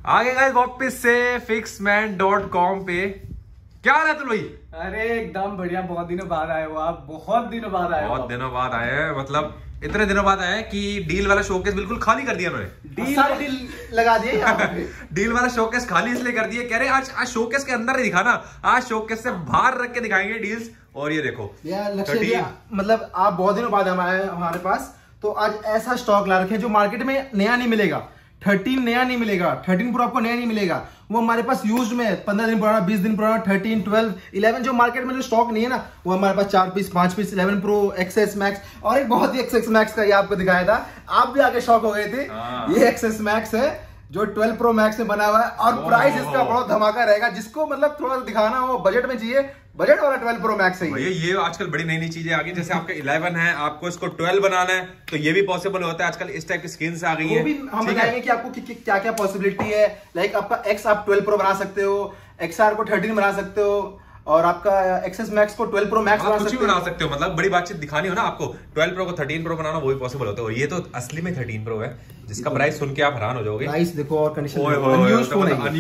आगे गाइस वापस से fixman.com पे। क्या हाल है तुम भाई? अरे एकदम बढ़िया। बहुत दिनों बाद आए हो आप। बहुत दिनों बाद आए हो। बहुत दिनों बाद आए हैं, मतलब इतने दिनों बाद आए हैं कि डील वाला शोकेस बिल्कुल खाली कर दिया उन्होंने। डील लगा दिए यहाँ पे। डील वाला शोकेस खाली इसलिए कर दिए, कह रहे आज शोकेस के अंदर नहीं दिखाना, आज शोकेस से बाहर रख के दिखाएंगे डील्स। और ये देखो लक्ष्य भैया, मतलब आप बहुत दिनों बाद आए हमारे पास, तो आज ऐसा स्टॉक ला रखे हैं जो मार्केट में नया नहीं मिलेगा। 13 नया नहीं मिलेगा, 13 प्रो आपको नया नहीं मिलेगा, वो हमारे पास यूज्ड में 15 दिन पुराना, 20 दिन पुराना, 13, 12, 11 जो मार्केट में जो स्टॉक नहीं है ना, वो हमारे पास 4 piece 5 piece 11 Pro XS Max और एक बहुत ही एक्सएस मैक्स का ये आपको दिखाया था। आप भी आगे शॉक हो गए थे। ये एक्सएस मैक्स है जो 12 प्रो मैक्स में बना हुआ है और प्राइस इसका बहुत धमाका रहेगा। जिसको मतलब थोड़ा दिखाना हो बजट में चाहिए, बजट वाला 12 प्रो मैक्स है ये आजकल बड़ी नई नई चीजें आ गई। जैसे आपका 11 है, आपको इसको 12 बनाना है तो ये भी पॉसिबल होता है। आजकल इस टाइप की स्क्रीन्स आ गई है। वो भी हम बताएंगे कि आपको क्या क्या पॉसिबिलिटी है। लाइक आपका एक्स आप 12 प्रो बना सकते हो, एक्सआर को 13 बना सकते हो और आपका एक्सेस मैक्स को 12 प्रो मैक्स बना सकते हो। मतलब बड़ी बातचीत दिखानी हो ना आपको, 12 प्रो को 13 प्रो बनाना वो भी पॉसिबल होता है। ये तो असली में 13 प्रो है जिसका प्राइस सुन के आप हैरान हो जाओगे। प्राइस देखो और कंडीशन, अनयूज्ड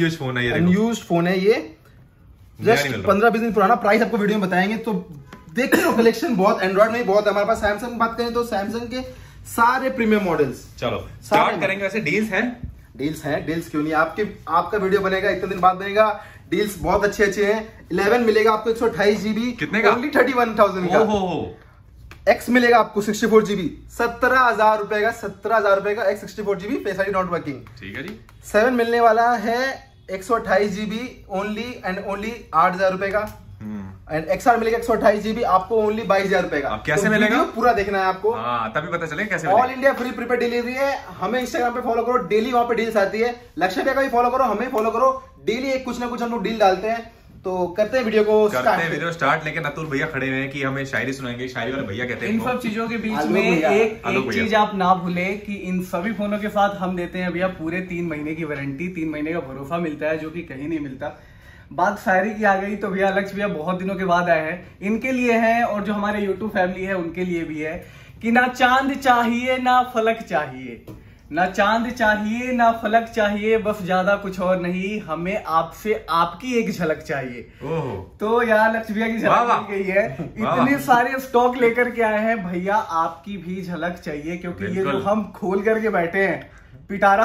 फोन है ये, जस्ट 15-20 दिन पुराना। प्राइस आपको वीडियो में बताएंगे, तो देखते हो कलेक्शन बहुत एंड्रॉइड में बहुत हमारे पास। सैमसंग बात करें तो सैमसंग के सारे प्रीमियम मॉडल्स। चलो स्टार्ट करेंगे। वैसे डील्स हैं, डील्स क्यों नहीं, आपका वीडियो बनेगा, इतने दिन बाद बनेगा। डील्स बहुत अच्छे हैं। 11 मिलेगा आपको 128 GB, कितने का? ओनली 31,000 का। एक्स मिलेगा आपको 64 GB, 17,000 रुपए का। 17,000 रुपए का X 64 GB, face ID not working. ठीक है जी। 7 मिलने वाला है 128 GB, ओनली एंड ओनली 8,000 रुपए का। एंड एक्सआर मिलेगा 128 GB, आपको ओनली 22,000 रुपए का। कैसे मिलेगा? पूरा देखना है आपको, तभी पता चलेगा कैसे। All India free prepaid delivery है। हमें इंस्टाग्राम पे फॉलो करो, डेली वहां पे डील्स आती है। लक्ष्य भैया का भी फॉलो करो, हमें फॉलो करो, डेली एक कुछ ना कुछ हम लोग डील डालते हैं। तो करते हैं वीडियो को स्टार्ट। लेकिन अतुल भैया खड़े हुए हैं कि हमें शायरी सुनाएंगे। शायरी वाले भैया कहते हैं इन सब चीजों के बीच में एक चीज आप ना भूले कि इन सभी फोनों के साथ हम देते हैं भैया पूरे 3 महीने की वारंटी, 3 महीने का भरोसा मिलता है जो कि कहीं नहीं मिलता। बात शायरी की आ गई तो भैया लक्ष्य भैया बहुत दिनों के बाद आए हैं, इनके लिए है और जो हमारे यूट्यूब फैमिली है उनके लिए भी है कि ना चांद चाहिए ना फलक चाहिए, ना चांद चाहिए ना फलक चाहिए, बस ज्यादा कुछ और नहीं, हमें आपसे आपकी एक झलक चाहिए। तो यार लक्ष्य भैया की झलक मिल गई है। इतने सारे स्टॉक लेकर के आए हैं भैया, आपकी भी झलक चाहिए क्योंकि ये जो हम खोल करके बैठे हैं पिटारा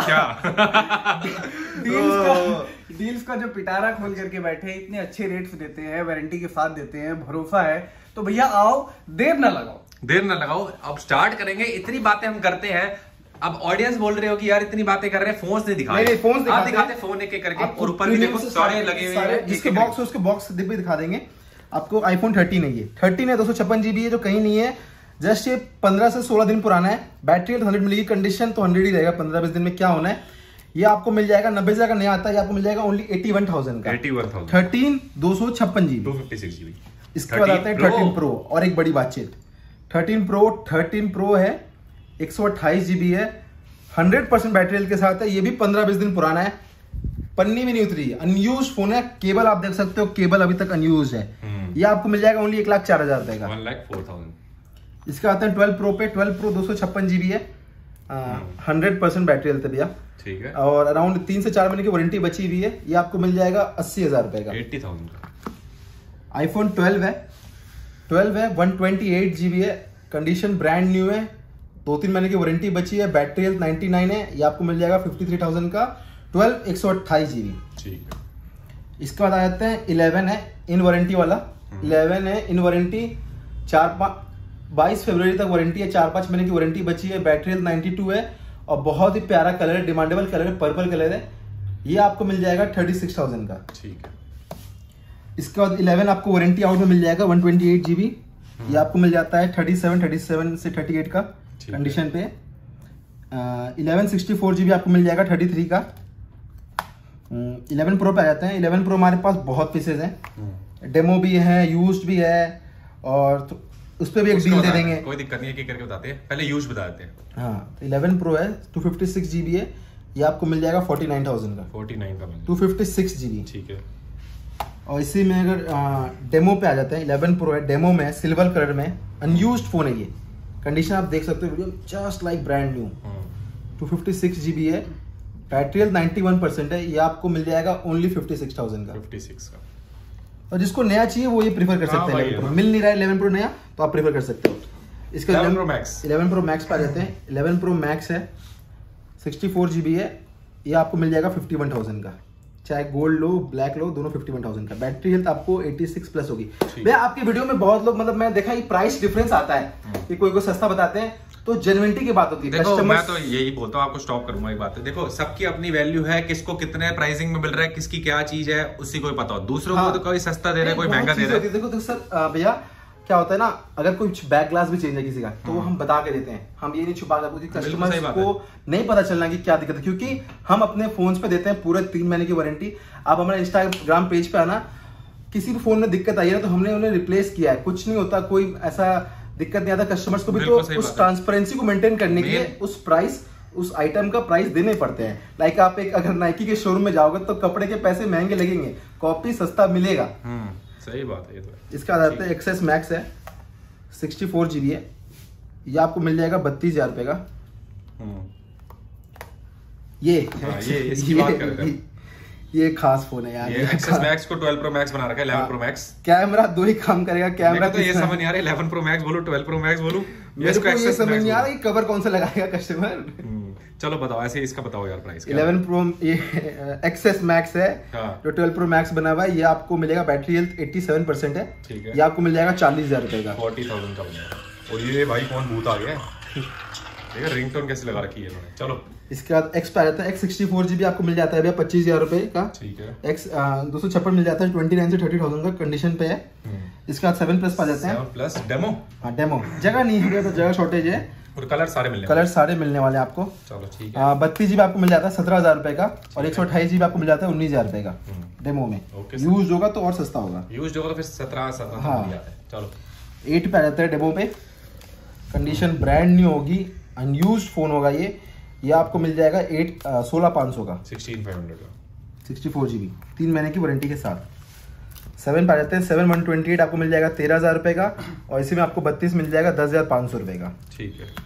डील्स का जो पिटारा खोल करके बैठे हैं, इतने अच्छे रेट्स देते हैं, वारंटी के साथ देते हैं, भरोसा है। तो भैया आओ, देर ना लगाओ। अब स्टार्ट करेंगे। इतनी बातें हम करते हैं, अब ऑडियंस बोल रहे हो कि यार इतनी बातें कर रहे हैं, फोन नहीं दिखा रहे। फोन दिखाते फोन एक करके, और ऊपर भी देखो सारे लगे हुए हैं। जिसके बॉक्स है उसके बॉक्स भी दिखा देंगे आपको। आईफोन 13 है ये, 13 है, 256 GB है, जो कहीं नहीं है। जस्ट ये 15 से 16 दिन पुराना है। बैटरी 100 मिलेगी, कंडीशन तो 100 ही रहेगा। 15-20 दिन में क्या होना है, ये आपको मिल जाएगा 90,000 का नया आता है, ये आपको मिल जाएगा ओनली 81,000 का। 13 256 GB, 256 GB। इसके बाद आता है 13 प्रो। और एक बड़ी बातचीत, 13 प्रो है, 128 GB है, 100% बैटरी हेल्थ के साथ है। ये भी 15-20 दिन पुराना है, पन्नी भी नहीं उतरी, अनयूज्ड फोन है। केबल आप देख सकते हो, केबल अभी तक अनयूज्ड है। ये आपको मिल जाएगा ओनली 1,04,000 रुपए का। 1,04,000। इसका आता है 12 प्रो पे। 12 प्रो 256 GB है, 100% बैटरी हेल्थ है भैया। ठीक है। और अराउंड 3 से 4 महीने की वारंटी बची हुई है। ये आपको मिल जाएगा 80,000 रुपए का। 80,000 का। आईफोन 12 है, 128 GB है, कंडीशन ब्रांड न्यू है, 2-3 महीने की वारंटी बची है, बैटरी हेल्थ 99 है। ये आपको मिल जाएगा 53,000 का। 12 128 GB। ठीक है। इसके बाद आ जाते हैं 11 है, इन वारंटी वाला। 11 है इन वारंटी, 22 फरवरी तक वारंटी है, 4-5 महीने की वारंटी बची है, बैटरी हेल्थ 92 है और बहुत ही प्यारा कलर है, डिमांडेबल कलर है, पर्पल कलर है। ये आपको मिल जाएगा 36,000 का। ठीक है। इसके बाद 11 आपको वारंटी आउट में मिल जाएगा 128 GB। ये आपको मिल जाता है 37 से 38 का कंडीशन पे। 11 64 GB आपको मिल जाएगा 33 का। 11 प्रो पे आ जाते हैं। 11 प्रो हमारे पास बहुत पीसेज हैं, डेमो भी है, यूज्ड भी है, और तो उस पर भी एक डील दे देंगे। कोई दिक्कत नहीं है, करके बताते हैं, पहले यूज बता देते हैं। हाँ, 11 प्रो है, 256 GB है, ये आपको मिल जाएगा 49,000 का। 49 का 256 GB। ठीक है। और इसी में अगर डेमो पे आ जाते हैं, 11 प्रो है, डेमो में सिल्वर कलर में, अनयूज्ड फोन है ये, कंडीशन आप देख सकते हो video, just like brand new. 256 GB है, बैटरी हेल्थ 91% है, ये आपको मिल जाएगा ओनली 56,000 का। 56 का। और जिसको नया चाहिए वो ये प्रीफर कर सकते हैं। 11 Pro मिल नहीं रहा है 11 Pro नया, तो आप प्रीफर कर सकते हो इसका। 11 Pro Max पे आ जाते हैं। 11 Pro Max है, 64 GB है, ये आपको मिल जाएगा 51,000 का। चाहे गोल्ड लो ब्लैक लो, दोनों 51,000 का। बैटरी हेल्थ आपको 86 प्लस होगी। भैया आपके वीडियो में बहुत लोग मतलब मैं देखा ये प्राइस डिफरेंस आता है कि कोई सस्ता बताते हैं, तो जेन्युइनिटी की बात होती है। देखो मैं तो यही बोलता हूँ, आपको स्टॉप करूंगा एक बात है, देखो सबकी अपनी वैल्यू है, किसको कितने प्राइसिंग में मिल रहा है, किसकी क्या चीज है, उसी को पता हो। दूसरों को तो कोई सस्ता दे रहा है, कोई महंगा दे रहा है। देखो सर भैया क्या होता है ना, अगर कुछ बैक ग्लास भी चेंज है किसी का, तो हम बता के देते हैं, हम ये नहीं छुपा कर, क्योंकि कस्टमर्स को नहीं पता चलना कि क्या दिक्कत है, क्योंकि हम अपने फोन पे देते हैं पूरे 3 महीने की वारंटी। आप हमारे इंस्टाग्राम पेज पे आना, किसी भी फोन में दिक्कत आई है तो हमने उन्हें रिप्लेस किया है, कुछ नहीं होता, कोई ऐसा दिक्कत नहीं आता कस्टमर्स को भी। तो उस ट्रांसपेरेंसी को मेंटेन करने के लिए उस आइटम का प्राइस देने पड़ते हैं। लाइक आप एक अगर नाइकी के शोरूम में जाओगे तो कपड़े के पैसे महंगे लगेंगे, कॉपी सस्ता मिलेगा। सही बात है ये तो। इसका आता है एक्सेस मैक्स है, 64 GB है, ये आपको मिल जाएगा 32,000 रुपए का। ये खास फोन है यार। ये एक्सेस मैक्स को 12 Pro Max बना रखा है। 11 Pro Max कैमरा 2 ही काम करेगा। कैमरा तो ये समझ नहीं आ रहा है 11 Pro Max बोलू 12 Pro Max बोलू, मेरे को ये समझ नहीं आ रहा है कवर कौन सा लगाएगा कस्टमर। चलो बताओ ऐसे इसका बताओ यार प्राइस। 11 Pro ये एक्सेस मैक्स है, जो 12 Pro Max बना हुआ है, ये आपको मिलेगा, बैटरी हेल्थ 87% है, ये आपको मिल जाएगा 40,000 रुपए का। 40,000 का बनेगा। और ये भाई कौन भूत आ गया, देखा रिंगटोन कैसे लगा रखी है इन्होंने। चलो इसके बाद एक्स पे आ जाता है, एक्स 64 GB आपको मिल जाता है भैया 25,000 रुपए का। ठीक है। एक्स 256 मिल जाता है 29 से 30,000 का कंडीशन पे है। इसके बाद 7 प्लस पा जाते हैं। 7 प्लस डेमो। हाँ डेमो, जगह नहीं है तो जगह शॉर्टेज है, और कलर सारे मिलने वाले आपको। चलो ठीक है। 32 GB आपको मिल जाता है 17,000 रुपए का, और 128 GB आपको मिल जाता है 19,000 रुपए का डेमो में। यूज होगा तो और सस्ता होगा, यूज होगा तो फिर 17 हाँ। चलो 8 पे आ जाता है डेमो पे, कंडीशन ब्रांड न्यू होगी, अनयूज्ड फोन होगा ये आपको मिल जाएगा 16,500 का, 16,500 का, 64 GB 3 महीने की वारंटी के साथ। 7 पा जाते हैं, 7 128 आपको मिल जाएगा 13,000 रुपए का, और इसी में आपको 32 मिल जाएगा 10,500 रुपए का। ठीक है।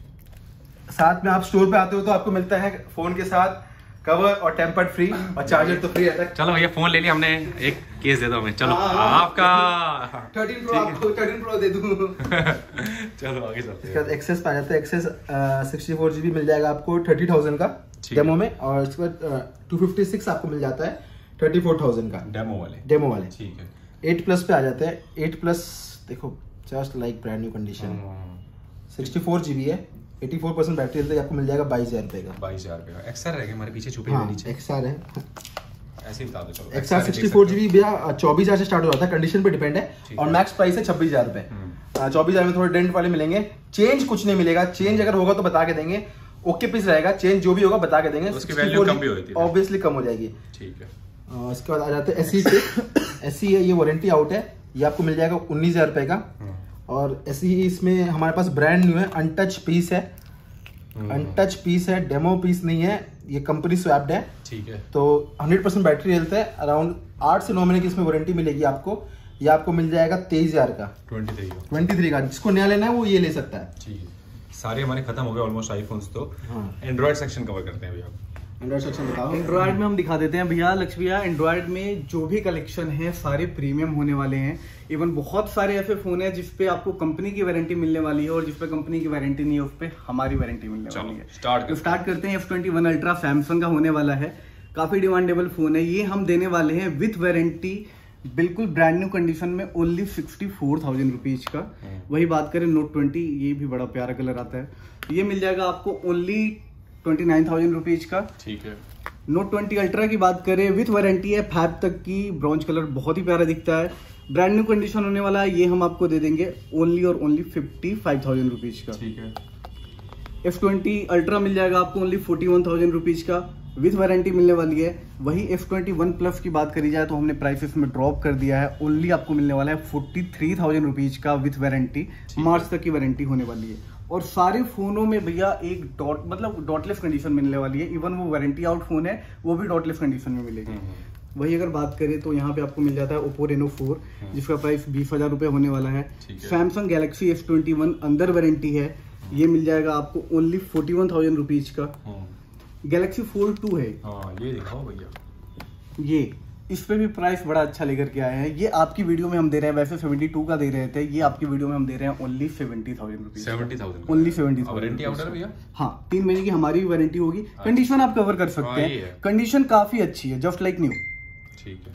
साथ में आप स्टोर पे आते हो तो आपको मिलता है फोन के साथ कवर और टेम्पर्ड फ्री, और चार्जर तो फ्री रहता है। चलो भैया फोन ले लिया हमने, एक केस दे दो हमें। चलो आपका 13 Pro आपको 13 Pro दे दूं। चलो आगे चलते हैं। इसके बाद एक्सेस पा जाता है, एक्सेस 64 GB मिल जाएगा आपको 30,000 का डेमो में, और इसके बाद 256 आपको मिल जाता है 34,000 का डेमो वाले। ठीक है। 8 प्लस पे आ जाते हैं, 8 प्लस देखो just like brand new condition, 64 GB है, 84% बैटरी हेल्थ, आपको मिल जाएगा 22,000 रुपए का। 22,000 रुपए का। एक्सआर रहेगा हमारे पीछे छुपे हुए नीचे। एक्सआर है, ऐसे ही बता दो। चलो एक्सआर 64 GB भैया 24,000 से स्टार्ट हो जाता है, कंडीशन पे डिपेंड है, और मैक्स प्राइस है 26,000 रुपए। 24,000 में थोड़े डेंट वाले मिलेंगे, चेंज कुछ नहीं मिलेगा, चेंज अगर होगा तो बता के देंगे, ओके पीस रहेगा, चेंज जो भी होगा बता के देंगे, उसकी वैल्यू कम भी होती है, ऑब्वियसली कम हो जाएगी। ठीक है। इसके बाद आ जाते हैं एसई पे, एसई है, ये वारंटी आउट है, ये आपको मिल जाएगा 19,000 रुपए का, और एसई इसमें हमारे पास ब्रांड न्यू है, अनटच पीस है, अनटच पीस है, डेमो पीस नहीं है, ये कंपनी स्वैप्ड है। ठीक है। तो 100% बैटरी हेल्थ है, अराउंड 8 से 9 महीने की इसमें वारंटी मिलेगी आपको, ये आपको मिल जाएगा 23,000 का, 23 का। जिसको नया लेना है वो ये ले सकता है। ठीक है। सारे हमारे खत्म हो गए ऑलमोस्ट आईफोन्स, तो एंड्रॉइड सेक्शन कवर करते हैं भैया। एंड्रॉइड सेक्शन बताओ। एंड्रॉइड में हम दिखा देते हैं भैया लक्ष्य भैया, एंड्रॉइड में जो भी कलेक्शन है सारे प्रीमियम होने वाले हैं। इवन बहुत सारे ऐसे फोन है जिसपे आपको कंपनी की वारंटी मिलने वाली है, और जिसपे कंपनी की वारंटी नहीं है उस पे हमारी वारंटी मिलने वाली है। स्टार्ट करते हैं। F21 अल्ट्रा सैमसंग का होने वाला है, काफी डिमांडेबल फोन है, ये हम देने वाले हैं विथ वारंटी, बिल्कुल ब्रांड न्यू कंडीशन में, ओनली 64,000 रुपीज का। वही बात करें Note 20, ये भी बड़ा प्यारा कलर आता है, ये मिल जाएगा आपको ओनली 29,000 रुपीज का। ठीक है। Note 20 अल्ट्रा की बात करें, विथ वारंटी है, फैब तक की, ब्रॉन्ज कलर बहुत ही प्यारा दिखता है, ब्रांड न्यू कंडीशन होने वाला है, ये हम आपको दे देंगे ओनली और ओनली 55,000 रुपीज का। ठीक है। F20 अल्ट्रा मिल जाएगा आपको ओनली 41,000 रुपीज का, विथ वारंटी मिलने वाली है। वही F21 प्लस की बात करी जाए तो हमने प्राइसेस में ड्रॉप कर दिया है, ओनली आपको मिलने वाला है 43,000 रुपीज का विथ वारंटी, मार्च तक की वारंटी होने वाली है। और सारे फोनों में भैया एक डॉटलेस कंडीशन मिलने वाली है, इवन वो वारंटी आउट फोन है वो भी डॉटलेस कंडीशन में मिलेगी। वही अगर बात करें तो यहाँ पे आपको मिल जाता है Oppo Reno 4, जिसका प्राइस 20,000 रुपए होने वाला है। सैमसंग गैलेक्सी S21 अंदर वारंटी है, ये मिल जाएगा आपको ओनली 41,000 रुपीज का। गैलेक्सी फोल्ड 2 है। हाँ ये दिखाओ भैया, ये इस पे भी प्राइस बड़ा अच्छा लेकर के आए हैं। ये आपकी वीडियो में हम दे रहे हैं, वैसे 72 का दे रहे थे, ये आपकी वीडियो में हम दे रहे हैं only 70,000 rupees. 70,000 only 70,000। Warranty order भैया? हाँ 3 महीने की हमारी वारंटी होगी। कंडीशन आप कवर कर सकते हैं, कंडीशन काफी अच्छी है, जस्ट लाइक न्यू। ठीक है।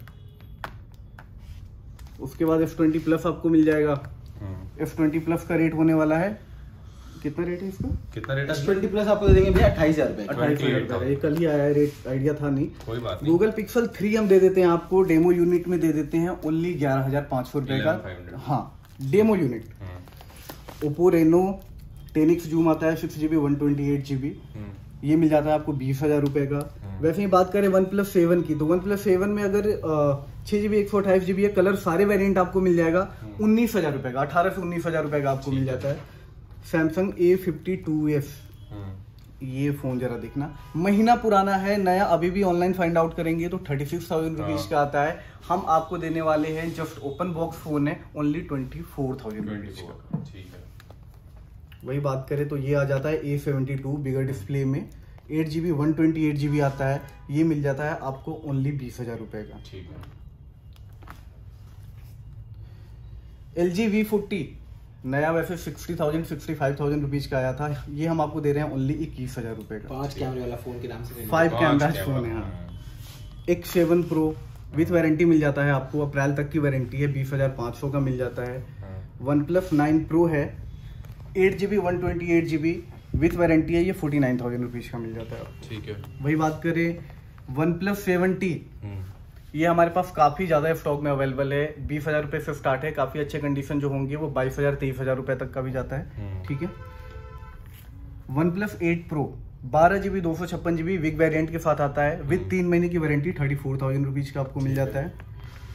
उसके बाद F20 प्लस आपको मिल जाएगा। F20 प्लस का रेट होने वाला है, कितना रेट है इसका? कितना रेट है? S20 प्लस आपको दे देंगे भैया 28,000 रुपए। 28,000। ये कल ही आया है, रेट आइडिया था नहीं। कोई बात नहीं। गूगल पिक्सल 3 हम दे देते हैं आपको, डेमो यूनिट में दे देते हैं ओनली 11,500 रुपए का। हाँ demo unit. Oppo Reno 10x zoom आता है, 6GB 128GB, ये मिल जाता है आपको 20,000 रुपए का। वैसे ही बात करें OnePlus 7 की, तो OnePlus 7 में अगर 6GB 128GB है, कलर सारे वेरिएंट आपको मिल जाएगा 19,000 रुपए का, 18 से 19,000 रुपए का आपको मिल जाता है। सैमसंग A52s, ये फोन जरा देखना, महीना पुराना है, नया, अभी भी ऑनलाइन फाइंड आउट करेंगे तो 36,000 रुपीज का आता है। हम आपको देने वाले हैं, जस्ट ओपन बॉक्स फोन है, ओनली 24,000 रुपीज का। ठीक है। वही बात करें तो ये आ जाता है A72 बिगर डिस्प्ले में, 8GB 128GB आता है, ये मिल जाता है आपको ओनली 20,000 रुपए का। ठीक है। LG V40 नया, वैसे 60,000 65,000 रुपीज का आया था, ये हम आपको दे रहे हैं ओनली 21,000 रुपए का। 5 कैमरे वाला फोन के नाम से 5 कैमरा फोन है। हाँ X7 Pro विथ वारंटी मिल जाता है आपको, अप्रैल तक की वारंटी है, 20,500 का मिल जाता है। OnePlus 9 Pro है, 8GB 128GB विथ वारंटी है, ये 49,000 रुपीज का मिल जाता है। ठीक है। वही बात करें OnePlus 7T, ये हमारे पास काफी ज्यादा स्टॉक में अवेलेबल है, 20,000 रुपए से स्टार्ट है, काफी अच्छे कंडीशन जो होंगे वो 22,000 23,000 रुपए तक का भी जाता है। ठीक है। OnePlus 8 Pro 12GB 256GB wig variant के साथ आता है, विद 3 महीने की वारंटी, 34,000 रुपीज का आपको मिल जाता है।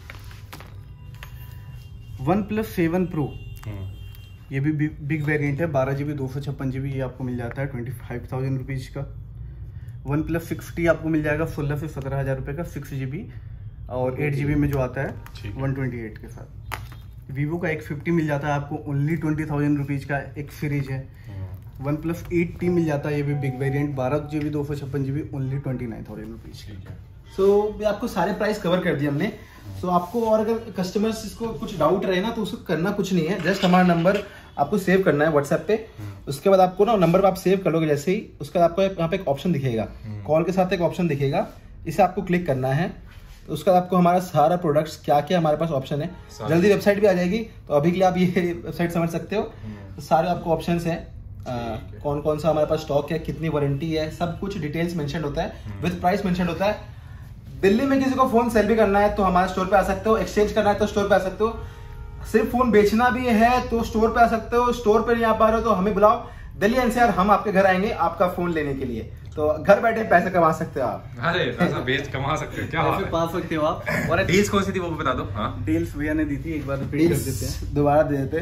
OnePlus 7 Pro, ये भी बिग वेरिएंट है, 12GB 256GB, ये आपको मिल जाता है 25,000 रुपीज का। OnePlus 6T आपको मिल जाएगा 16 से 17,000 रुपए का, 6GB और 8GB में जो आता है 128 के साथ। Vivo का X50 मिल जाता है आपको ओनली 20,000 रुपीज का, एक सीरीज है। OnePlus 8T मिल जाता है, ये भी big variant, 12GB 256GB, only 29,000 rupees. So आपको सारे प्राइस कवर कर दिए हमने। तो आपको और अगर कस्टमर्स इसको कुछ डाउट रहे ना, तो उसको करना कुछ नहीं है, जस्ट हमारा नंबर आपको सेव करना है व्हाट्सएप पे। उसके बाद आपको ना नंबर आप सेव कर लोगे जैसे ही, उसके बाद आपको यहाँ पे एक ऑप्शन दिखेगा, कॉल के साथ एक ऑप्शन दिखेगा, इसे आपको क्लिक करना है। तो उसके बाद आपको हमारा सारा प्रोडक्ट्स क्या क्या हमारे पास ऑप्शन है, जल्दी वेबसाइट भी आ जाएगी, तो अभी के लिए आप ये वेबसाइट समझ सकते हो। तो सारे आपको ऑप्शंस हैं, कौन कौन सा हमारे पास स्टॉक है, कितनी वारंटी है, सब कुछ डिटेल्स मेंशन होता है, विद प्राइस मेंशन होता है। दिल्ली में किसी को फोन सेल भी करना है तो हमारे स्टोर पे आ सकते हो, एक्सचेंज करना है तो स्टोर पे आ सकते हो, सिर्फ फोन बेचना भी है तो स्टोर पे आ सकते हो, स्टोर पे नहीं आ पा रहे हो तो हमें बुलाओ, दिल्ली एनसीआर, हम आपके घर आएंगे आपका फोन लेने के लिए। तो घर बैठे पैसे कमा सकते हो आप। अरे पैसा बेच कमा सकते हो, क्या बात है। पा सकते हो आप। और डील्स कौन सी थी वो भी बता दो। हाँ डील्स भैया ने दी थी, एक बार रिपीट कर देते हैं, दोबारा दे देते।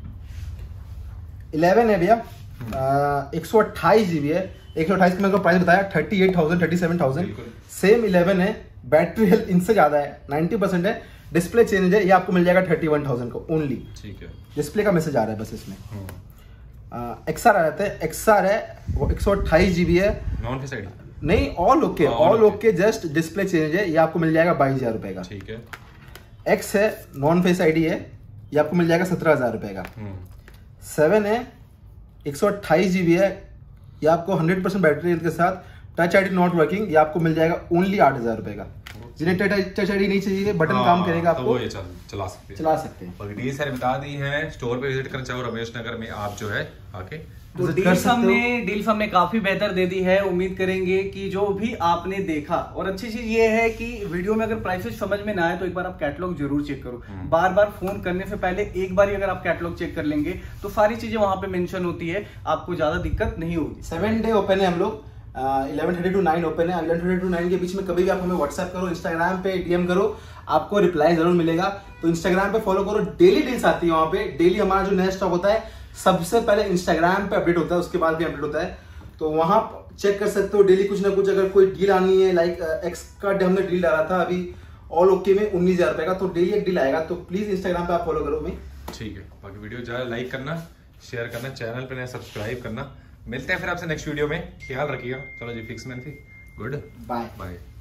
11 है भैया, 128GB है, 128 का मैंने प्राइस बताया 38,000 37,000। सेम 11 है, बैटरी हेल्थ इनसे ज्यादा है, 90% है, डिस्प्ले चेंज है, ये आपको मिल जाएगा 31,000 को ओनली। ठीक है। डिस्प्ले का मैसेज आ रहा है बस इसमें। XR आ जाता है, XR है वो 128GB है, नॉन फेस आईडी नहीं, all okay, all okay, just display change है, ये आपको मिल जाएगा 22,000 रुपए का। ठीक है। X है, नॉन फेस आईडी है, ये आपको मिल जाएगा 17,000 रुपए का। 7 है, 128GB है, ये आपको 100% बैटरी हेल्थ के साथ, टच आईडी नॉट वर्किंग, ये आपको मिल जाएगा ओनली 8,000 रुपए का। जिन्हें टच आईडी नहीं चाहिए, बटन काम करेगा आपको, तो वो ये चला सकते हैं। और डील्स सारे बता दी हैं, स्टोर पे विजिट करना चाहो रमेश नगर में आप जो है आके तो डील्स हमने काफी बेहतर दे दी है। उम्मीद करेंगे कि जो भी आपने देखा, और अच्छी चीज ये है कि वीडियो में अगर प्राइसेस समझ में ना आए तो एक बार आप कैटलॉग जरूर चेक करो, बार बार फोन करने से पहले एक बार ही अगर आप कैटलॉग चेक कर लेंगे तो सारी चीजें वहां पे मेंशन होती है, आपको ज्यादा दिक्कत नहीं होगी। 7 डे ओपन है हम लोग, 11:30 to 9 ओपन है। 11:30 to 9 के बीच में कभी भी आप हमें व्हाट्सएप करो, इंस्टाग्राम पे डीएम करो, आपको रिप्लाई जरूर मिलेगा। तो इंस्टाग्राम पे फॉलो करो, डेली डील्स आती है वहां पे, डेली हमारा जो नया स्टॉक होता है सबसे पहले इंस्टाग्राम पे अपडेट होता है, उसके बाद भी अपडेट होता है, तो वहां चेक कर सकते हो डेली कुछ ना कुछ। अगर कोई डील आनी है, लाइक एक्स का हमने डील डाला था अभी ऑल ओके में 19,000 रुपए का, तो डेली एक डील आएगा, तो प्लीज इंस्टाग्राम पे आप फॉलो करो हमें। ठीक है। बाकी वीडियो ज्यादा लाइक करना, शेयर करना, चैनल पे नया सब्सक्राइब करना, मिलते हैं फिर आपसे नेक्स्ट वीडियो में, ख्याल रखिएगा। चलो जी, फिक्स मैन थी, गुड बाय बाय।